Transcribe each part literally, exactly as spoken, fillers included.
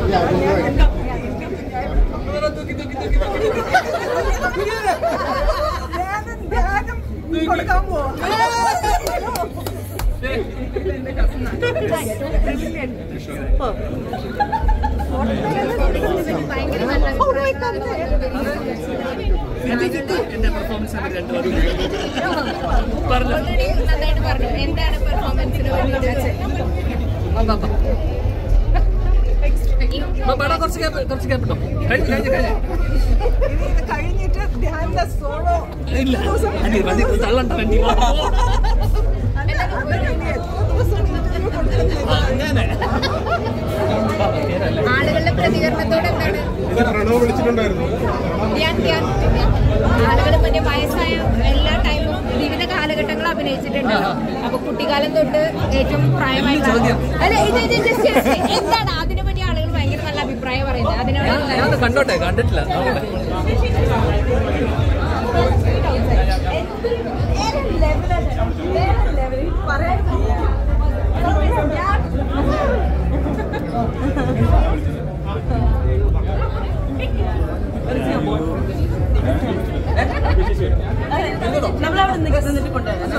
എന്റെ പെർഫോമൻസ് നന്നായിട്ട് പറഞ്ഞു. എന്താണ് പെർഫോമൻസിന് കുറച്ച് കുറച്ച് കേട്ടോ കഴിഞ്ഞിട്ട് ധ്യാന സോളോ ഇല്ല തള്ളണ്ട വേണ്ടി ആളുകളുടെ പ്രതികരണത്തോടെ എന്താണ് ആളുകൾ മറ്റേ വയസ്സായ എല്ലാ ടൈമും വിവിധ കാലഘട്ടങ്ങൾ അഭിനയിച്ചിട്ടുണ്ടല്ലോ. അപ്പൊ കുട്ടിക്കാലം തൊട്ട് ഏറ്റവും പ്രായമായ അല്ല ഇത് എന്താണ് അതിനെ പറ്റി ആളുകൾ ഭയങ്കര നല്ല അഭിപ്രായം പറയുന്നത്. അതിനോട് കണ്ടോട്ടെ കണ്ടിട്ടില്ല നമ്മളവിടെ നിന്നിട്ട് കൊണ്ടുവരാം.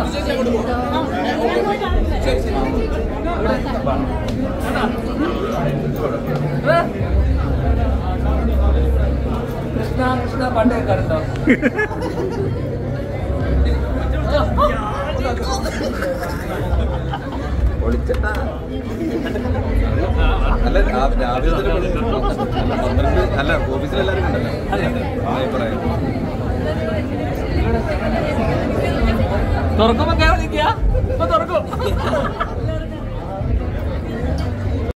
കൃഷ്ണ കൃഷ്ണ പാട്ട് കേൾക്കാറുണ്ടോ? അല്ല രാവിലെ അല്ല ഓഫീസിലെല്ലാവരും ഉണ്ടല്ലോ അഭിപ്രായം തുറക്കുമ്പോ കേരള തുറക്കും